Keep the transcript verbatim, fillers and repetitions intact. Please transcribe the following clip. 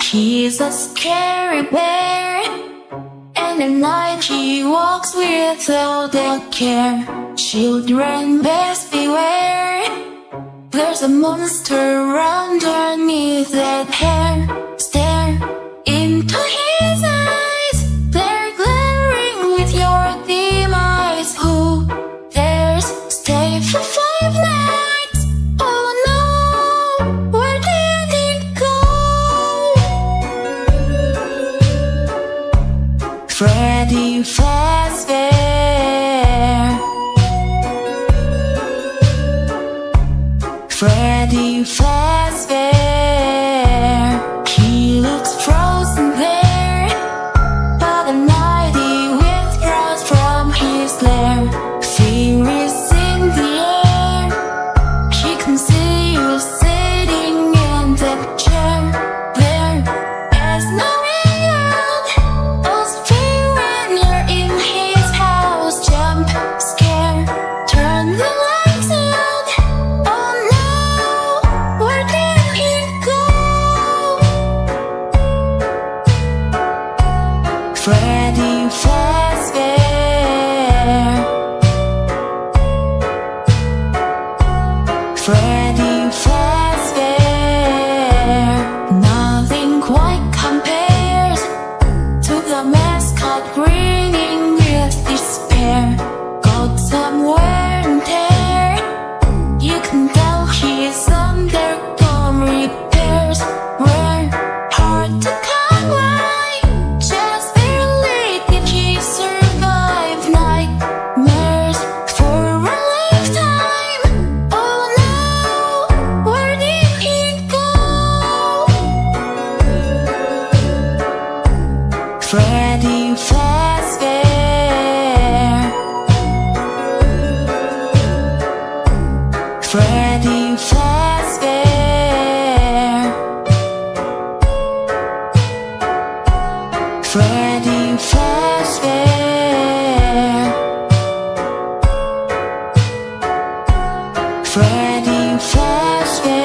He's a scary bear, and at night he walks without a care. Children, best beware, there's a monster underneath that hair. Stare into his eyes, they're glaring with your demise. Who dares stay for five nights? Oh no, where did it go? Freddy Fazbear, Freddy Fazbear. He looks frozen there, but at night he withdraws from his lair. Fear is in the air, he can see you sitting in that chair. There is no way out, also fear when you're in his house. Jump, scare, turn the lights out. Oh no, where did he go? Freddy Fazbear, Freddy Fazbear. Nothing quite compares to the mascot grinning with despair. Got some wear and tear, you can tell he's undergone repairs. We're hard to come by, just barely did he survive nightmares for a lifetime. Oh no, where did he go? Freddy Fazbear, Freddy Fazbear, Freddy Fazbear, Freddy Fazbear.